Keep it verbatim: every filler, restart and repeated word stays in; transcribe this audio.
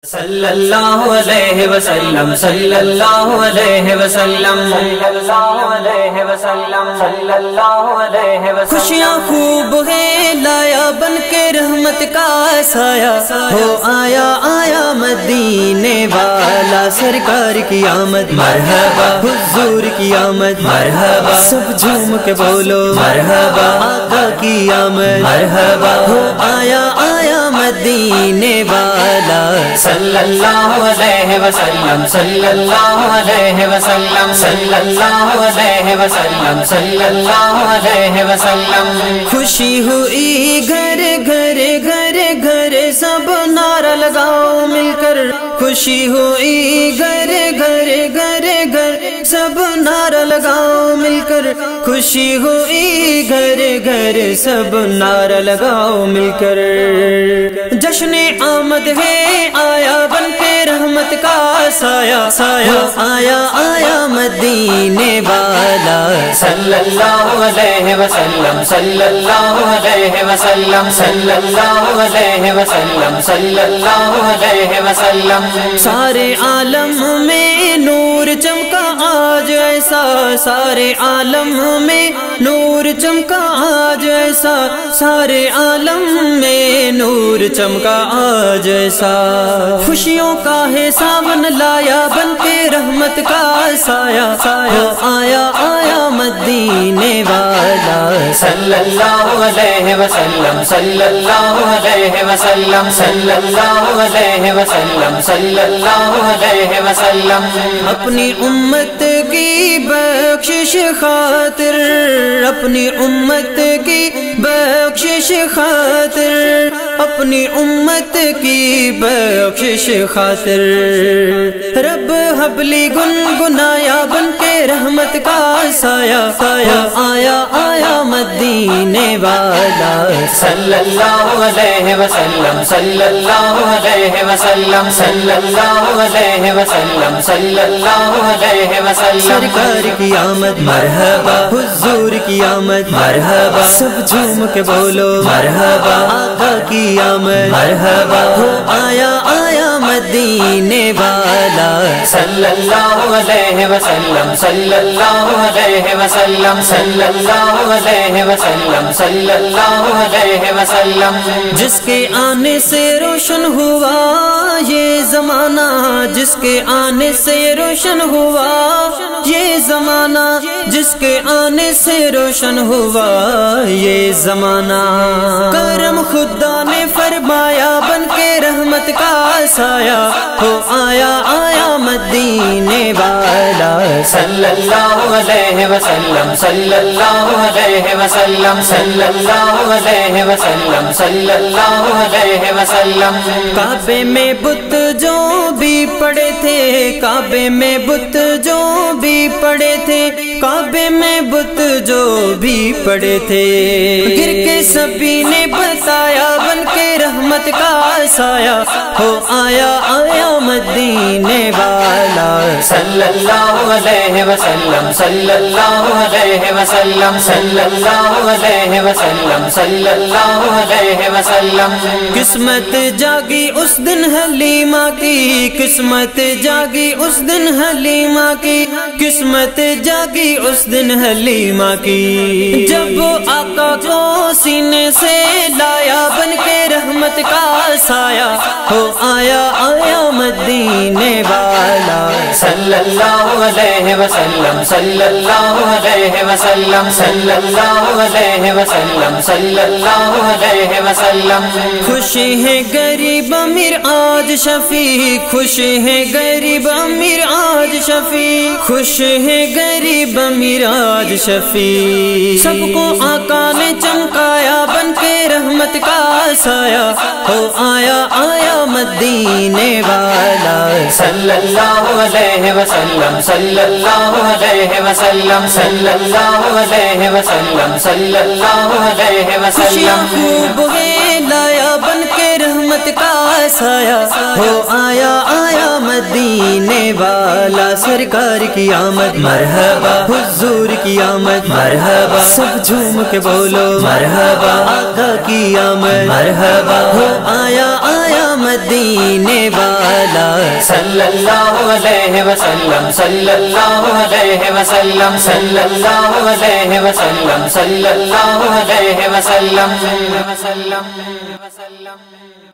صلی اللہ علیہ وسلم صلی اللہ علیہ وسلم صلی اللہ علیہ وسلم صلی اللہ علیہ وسلم خوشیاں خوب ہے لایا بن کے رحمت کا سایہ ہو آیا آیا مدینے والا سرکار کی آمد مرحبا حضور کی آمد مرحبا سب جھوم کے بولو مرحبا آقا کی آمد مرحبا ہو آیا آیا مدینے والا صلی اللہ علیہ وسلم صلی اللہ علیہ وسلم صلی اللہ علیہ وسلم صلی اللہ علیہ وسلم خوشی ہوئی گھر گھر گھر گھر سب نعرہ لگاؤ مل کر خوشی ہوئی گھر گھر گھر گھر سب نعرہ لگاؤ مل کر خوشی ہوئی گھر گھر سب نعرہ لگاؤ مل کر جشن آمد ہے آیا بن کے رحمت کا سایہ سایہ آیا آیا مدینے والا صلی اللہ علیہ وسلم صلی اللہ علیہ وسلم صلی اللہ علیہ وسلم صلی اللہ علیہ وسلم سارے عالم میں نور چمکا آج ایسا سارے عالم میں نور چمکا آج ایسا سارے عالم میں نور چمکا آج ایسا خوشیوں کا ہے ساون لایا بن کے رحمت کا سایہ سایہ آیا آیا مدینے والا صلی اللہ علیہ وسلم صلی اللہ علیہ وسلم صلی اللہ علیہ وسلم صلی اللہ علیہ وسلم اپنی امت کی بخشش خاطر اپنی امت کی بخشش خاطر اپنی امت کی بخشش خاطر رب حبلی گنگنایا بن کے رحمت کا سایہ سایہ آیا آیا مدینے والا صلی اللہ علیہ وسلم صلی اللہ علیہ وسلم صلی اللہ علیہ وسلم صلی اللہ علیہ وسلم سرکار کی آمد مرحبا حضور کی آمد مرحبا سب جھوم کے بولو مرحبا آقا کی آمد مرحبا ہو آیا آیا مدینے والا صلی اللہ علیہ وسلم صلی اللہ علیہ وسلم صلی اللہ علیہ وسلم صلی اللہ علیہ وسلم جس کے آنے سے روشن ہوا یہ زمانہ جس کے آنے سے روشن ہوا یہ زمانہ جس کے آنے سے روشن ہوا یہ زمانہ کرم خدا نے فرمایا بن کے رحمت کا سایہ ہو آیا آیا مدینے والا صلی اللہ علیہ وسلم صلی اللہ علیہ وسلم صلی اللہ علیہ وسلم صلی اللہ علیہ وسلم کعبے میں بت جو بھی پڑے تھے کعبے میں بت جو بھی پڑے تھے کعبے میں بت جو بھی پڑے تھے گر کے سبھی نے بتایا بن کے رحمت کا سایہ ہو آیا آیا مدینے والا صلی اللہ علیہ وسلم صلی اللہ علیہ وسلم صلی اللہ علیہ وسلم صلی اللہ علیہ وسلم قسمت جاگی اس دن حلیمہ کی قسمت جاگی اس دن حلیمہ کی قسمت جاگی اس دن حلیمہ کی جب آقا کو سینے سے لایا بن کے رحمت کا سایہ ہو آیا آیا مدینے والا صلی اللہ علیہ وسلم صلی اللہ علیہ وسلم صلی اللہ علیہ وسلم صلی اللہ علیہ وسلم خوش ہے غریب امیر آج شفیع خوش ہے غریب امیر آج شفیع خوش ہے غریب امیر آج شفیع سب کو آقا نے چمکایا بن کے رحمت کا سایہ ہو آیا آیا مدینے والا صلی اللہ علیہ وسلم صلی اللہ علیہ وسلم صلی اللہ علیہ وسلم صلی اللہ علیہ خوشیاں وسلم خوب ہے لایا بن کے رحمت کا سایہ ہو آیا آیا مدینے والا سرکار کی آمد مرحبا حضور کی آمد مرحبا سب جھوم کے بولو مرحبا آقا کی آمد مرحبا ہو آیا آیا مدینے والا صلی اللہ علیہ وسلم صلی اللہ علیہ وسلم صلی اللہ علیہ وسلم صلی اللہ علیہ وسلم